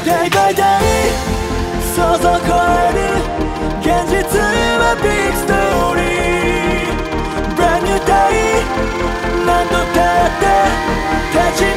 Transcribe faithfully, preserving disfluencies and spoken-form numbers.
Day by day 想像超える現実はビッグストーリー Brand new day 何度だって立ち